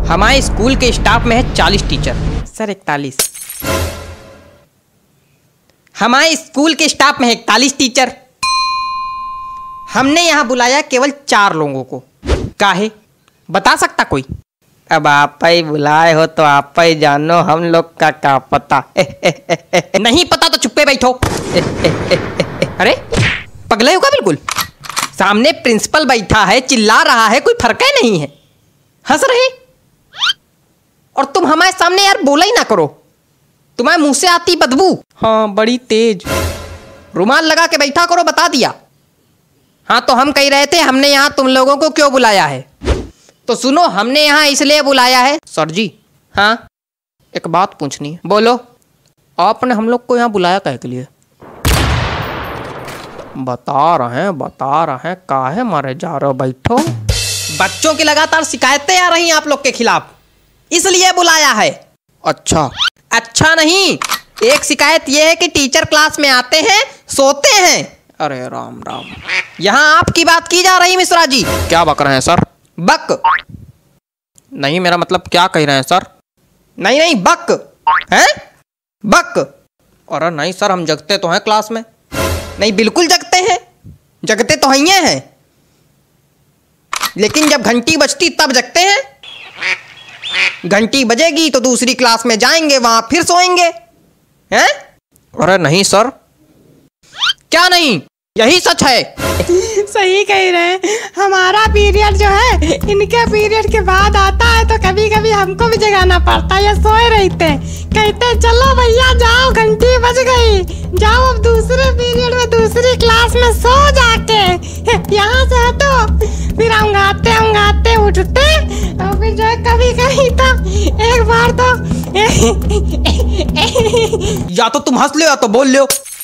हमारे स्कूल के स्टाफ में है 40 टीचर। सर 41। हमारे स्कूल के स्टाफ में है 41 टीचर। हमने यहाँ बुलाया केवल 4 लोगों को। काहे बता सकता कोई? अब आप ही बुलाए हो तो आप ही जानो, हम लोग का क्या पता। नहीं पता तो चुप्पे बैठो। अरे पगले होगा बिल्कुल। सामने प्रिंसिपल बैठा है, चिल्ला रहा है, कोई फर्क ही नहीं है, हंस रहे। और तुम हमारे सामने यार बोला ही ना करो, तुम्हारे मुंह से आती बदबू। हाँ बड़ी तेज। रुमाल लगा के बैठा करो, बता दिया। हाँ तो हम कह रहे थे हमने यहाँ तुम लोगों को क्यों बुलाया है। तो सुनो, हमने यहाँ इसलिए बुलाया है। सर जी हाँ एक बात पूछनी है। बोलो। आपने हम लोग को यहाँ बुलाया काहे के लिए? बता रहे हैं काहे मारे जा रहे हो, बैठो। बच्चों की लगातार शिकायतें आ रही हैं आप लोग के खिलाफ, इसलिए बुलाया है। अच्छा नहीं, एक शिकायत यह है कि टीचर क्लास में आते हैं सोते हैं। अरे राम राम, यहाँ आपकी बात की जा रही मिश्रा जी। क्या बक रहे हैं सर? बक नहीं, मेरा मतलब क्या कह रहे हैं सर? नहीं बक हैं, बक। अरे नहीं सर, हम जगते तो हैं क्लास में। नहीं बिल्कुल जगते हैं, जगते तो हैं, लेकिन जब घंटी बजती तब जगते हैं। घंटी बजेगी तो दूसरी क्लास में जाएंगे, वहां फिर सोएंगे हैं? अरे नहीं सर। क्या नहीं, यही सच है। सही कह रहे हैं। हमारा पीरियड जो है इनके पीरियड के बाद आता है, तो कभी कभी हमको भी जगाना पड़ता है। ये सोए रहते, कहते चलो भैया जाओ, घंटी बज गई, जाओ अब दूसरे पीरियड में दूसरी क्लास में सो जाके। यहाँ से हटो, फिर अंगाते उठते, और फिर जो है कभी कभी तो एक बार तो या तो तुम हंस लो या तो बोल लो।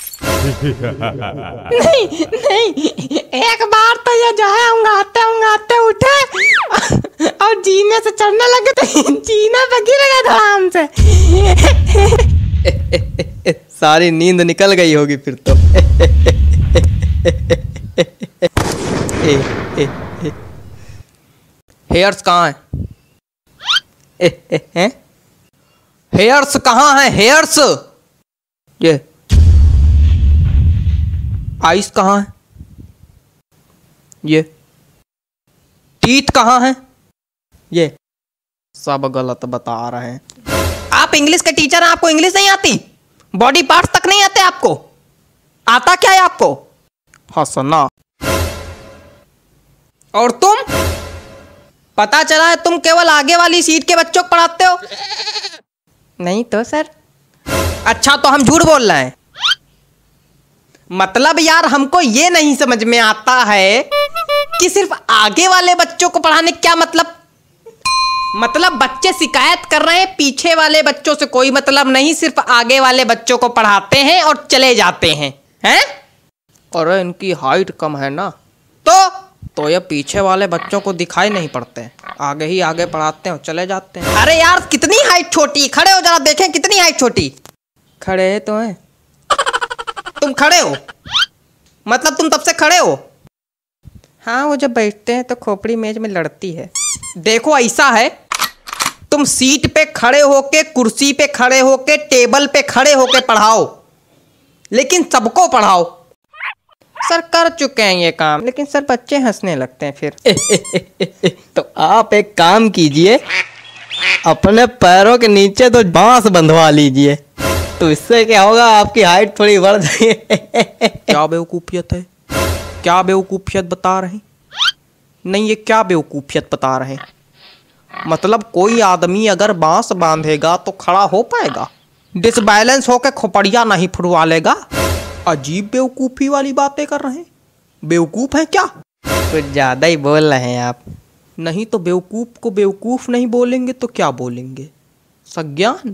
नहीं एक बार तो ये जो है उंगाते उठे और जीने से चढ़ने लगे, तो जीने पे गिर गए आराम से। सारी नींद निकल गई होगी फिर तो। हेयर्स कहाँ है? हेयर्स कहाँ है? हेयर्स ये आइस कहाँ है? ये टीथ कहाँ है? ये सब गलत बता रहे हैं। आप इंग्लिश के टीचर हैं, आपको इंग्लिश नहीं आती? बॉडी पार्ट्स तक नहीं आते आपको? आता क्या है आपको? हंसना। और तुम, पता चला है तुम केवल आगे वाली सीट के बच्चों को पढ़ाते हो। नहीं तो सर। अच्छा तो हम झूठ बोल रहे हैं? मतलब यार हमको ये नहीं समझ में आता है कि सिर्फ आगे वाले बच्चों को पढ़ाने क्या मतलब बच्चे शिकायत कर रहे हैं, पीछे वाले बच्चों से कोई मतलब नहीं, सिर्फ आगे वाले बच्चों को पढ़ाते हैं और चले जाते हैं और इनकी हाइट कम है ना, तो ये पीछे वाले बच्चों को दिखाई नहीं पड़ते, आगे ही आगे पढ़ाते हैं और चले जाते हैं। अरे यार कितनी हाइट छोटी, खड़े हो जरा देखें कितनी हाइट छोटी। खड़े तो हैं तुम, खड़े हो मतलब तुम तब से खड़े हो? हाँ वो जब बैठते हैं तो खोपड़ी मेज में लड़ती है। देखो ऐसा है, तुम सीट पे खड़े होके, कुर्सी पे खड़े होके, टेबल पे खड़े होके पढ़ाओ, लेकिन सबको पढ़ाओ। सर कर चुके हैं ये काम, लेकिन सर बच्चे हंसने लगते हैं फिर। तो आप एक काम कीजिए, अपने पैरों के नीचे तो बांस बंधवा लीजिए, तो इससे क्या होगा, आपकी हाइट थोड़ी बढ़ जाएगी। क्या बेवकूफियत है, क्या बेवकूफियत बता रहे हैं? नहीं ये क्या बेवकूफियत बता रहे हैं? मतलब कोई आदमी अगर बांस बांधेगा तो खड़ा हो पाएगा, डिसबैलेंस होकर खोपड़िया नहीं फुटवा लेगा। अजीब बेवकूफी वाली बातें कर रहे हैं। बेवकूफ है क्या? कुछ ज्यादा ही बोल रहे हैं आप। नहीं तो बेवकूफ को बेवकूफ नहीं बोलेंगे तो क्या बोलेंगे? सज्ञान?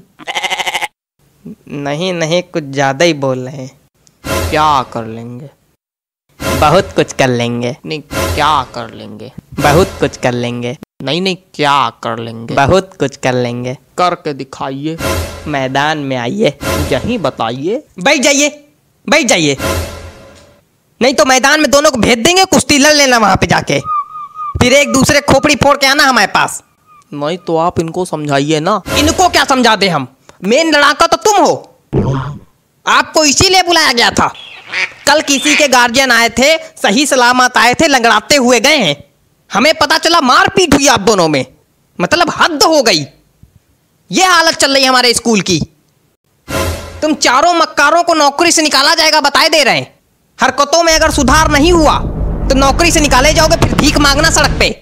नहीं कुछ ज्यादा ही बोल रहे हैं। क्या कर लेंगे? बहुत कुछ कर लेंगे। नहीं क्या कर लेंगे? बहुत कुछ कर लेंगे। नहीं क्या कर लेंगे? बहुत कुछ कर लेंगे। करके दिखाइए, मैदान में आइए, यहीं बताइए। बैठ जाइए, नहीं तो मैदान में दोनों को भेज देंगे, कुश्ती लड़ लेना वहां पे जाके, फिर एक दूसरे खोपड़ी फोड़ के आना हमारे पास। नहीं तो आप इनको समझाइए ना। इनको क्या समझा दे हम? मेन लड़ाका तो तुम हो। आपको इसीलिए बुलाया गया था। कल किसी के गार्जियन आए थे, सही सलामत आए थे, लंगड़ाते हुए गए हैं। हमें पता चला मारपीट हुई आप दोनों में। मतलब हद हो गई। ये हालत चल रही है हमारे स्कूल की। तुम चारों मक्कारों को नौकरी से निकाला जाएगा, बताए दे रहे हैं। हरकतों में अगर सुधार नहीं हुआ तो नौकरी से निकाले जाओगे, फिर भीख मांगना सड़क पे।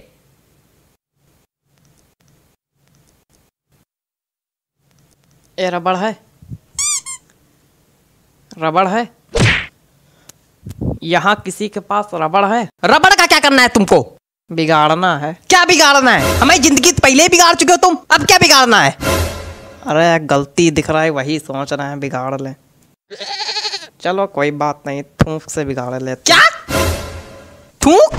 ये रबड़ है, रबड़ है। यहाँ किसी के पास रबड़ है? रबड़ का क्या करना है तुमको? बिगाड़ना है। क्या बिगाड़ना है? हमारी जिंदगी तो पहले ही बिगाड़ चुके हो तुम, अब क्या बिगाड़ना है? अरे गलती दिख रहा है, वही सोच रहे हैं बिगाड़ ले। चलो कोई बात नहीं, थूक से बिगाड़ लेते। क्या थूक?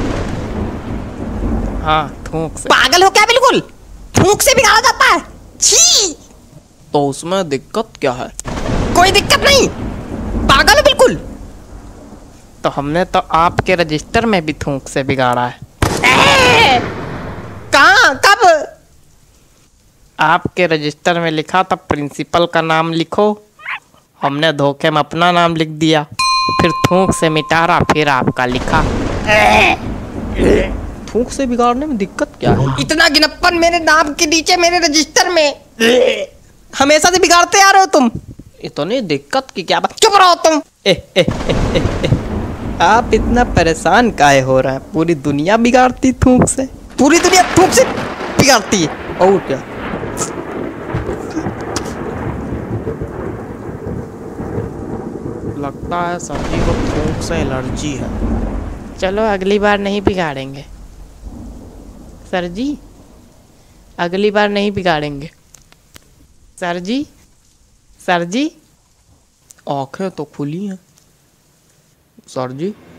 हाँ थूक से। पागल हो क्या बिल्कुल? थूक से बिगाड़ा जाता है? छी! तो उसमें दिक्कत क्या है? कोई दिक्कत नहीं, पागल हो बिल्कुल। तो हमने तो आपके रजिस्टर में भी थूक से बिगाड़ा है। कहाँ? कब? आपके रजिस्टर में लिखा था प्रिंसिपल का नाम लिखो, हमने धोखे में अपना नाम लिख दिया, फिर थूक से मिटारा, फिर आपका लिखा। थूक से बिगाड़ने में दिक्कत क्या है? इतना गिनप्पन मेरे नाम के नीचे मेरे रजिस्टर में हमेशा से बिगाड़ते आ रहे हो तुम। इतनी दिक्कत की क्या बात? चुप रहो तुम। आप इतना परेशान काहे हो रहे हैं? पूरी दुनिया बिगाड़ती थूक से, पूरी दुनिया थूक से बिगाड़ती है। और क्या? लगता है सर जी को थूक से एलर्जी है। चलो अगली बार नहीं बिगाड़ेंगे सर जी, अगली बार नहीं बिगाड़ेंगे सर जी। सर जी आंखें तो खुली हैं सर जी।